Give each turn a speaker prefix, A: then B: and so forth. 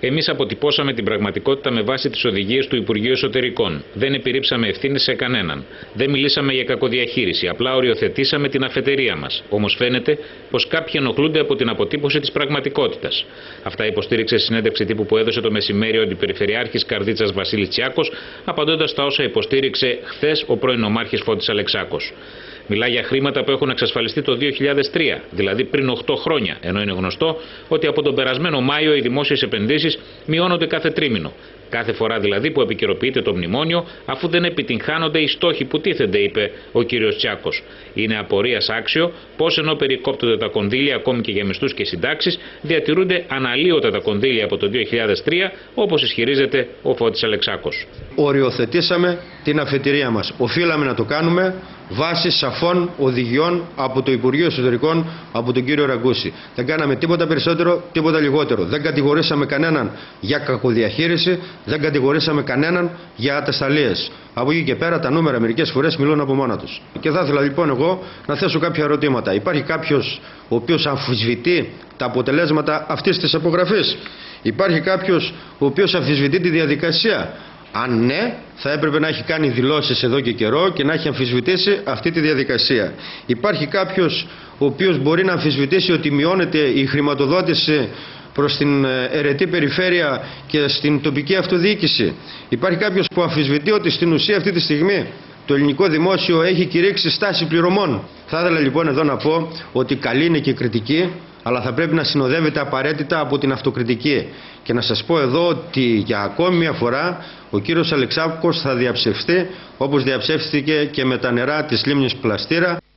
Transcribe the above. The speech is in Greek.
A: Εμείς αποτυπώσαμε την πραγματικότητα με βάση τις οδηγίες του Υπουργείου Εσωτερικών. Δεν επιρρήψαμε ευθύνη σε κανέναν. Δεν μιλήσαμε για κακοδιαχείριση. Απλά οριοθετήσαμε την αφετηρία μας. Όμως φαίνεται πως κάποιοι ενοχλούνται από την αποτύπωση της πραγματικότητας. Αυτά υποστήριξε σε συνέντευξη τύπου που έδωσε το μεσημέρι ο Αντιπεριφερειάρχης Καρδίτσας Βασίλης Τσιάκος, απαντώντας στα όσα υποστήριξε χθες ο πρώην νομάρχης Φώτης Αλεξάκος. Μιλά για χρήματα που έχουν εξασφαλιστεί το 2003, δηλαδή πριν 8 χρόνια, ενώ είναι γνωστό ότι από τον περασμένο Μάιο οι δημόσιες επενδύσεις μειώνονται κάθε τρίμηνο. Κάθε φορά δηλαδή που επικαιροποιείται το μνημόνιο, αφού δεν επιτυγχάνονται οι στόχοι που τίθενται, είπε ο κύριος Τσιάκος. Είναι απορίας άξιο πως ενώ περικόπτονται τα κονδύλια ακόμη και για μισθούς και συντάξεις, διατηρούνται αναλύωτα τα κονδύλια από το 2003, όπως ισχυρίζεται ο Φώτης Αλεξάκος.
B: Οριοθετήσαμε την αφετηρία μας. Οφείλαμε να το κάνουμε βάσει σαφών οδηγιών από το Υπουργείο Εσωτερικών, από τον κύριο Ραγκούση. Δεν κάναμε τίποτα περισσότερο, τίποτα λιγότερο. Δεν κατηγορήσαμε κανέναν για κακοδιαχείριση, δεν κατηγορήσαμε κανέναν για ατασταλίες. Από εκεί και πέρα τα νούμερα μερικές φορές μιλούν από μόνα τους. Και θα ήθελα λοιπόν εγώ να θέσω κάποια ερωτήματα. Υπάρχει κάποιος ο οποίος αμφισβητεί τα αποτελέσματα αυτής της απογραφής? Υπάρχει κάποιος ο οποίος αμφισβητεί τη διαδικασία? Αν ναι, θα έπρεπε να έχει κάνει δηλώσεις εδώ και καιρό και να έχει αμφισβητήσει αυτή τη διαδικασία. Υπάρχει κάποιος ο οποίος μπορεί να αμφισβητήσει ότι μειώνεται η χρηματοδότηση προς την αιρετή περιφέρεια και στην τοπική αυτοδιοίκηση? Υπάρχει κάποιος που αμφισβητεί ότι στην ουσία αυτή τη στιγμή το ελληνικό δημόσιο έχει κηρύξει στάση πληρωμών? Θα ήθελα λοιπόν εδώ να πω ότι καλή είναι και η κριτική, αλλά θα πρέπει να συνοδεύεται απαραίτητα από την αυτοκριτική. Και να σας πω εδώ ότι για ακόμη μια φορά ο κύριος Αλεξάκος θα διαψευστεί, όπως διαψεύστηκε και με τα νερά της λίμνης Πλαστήρα.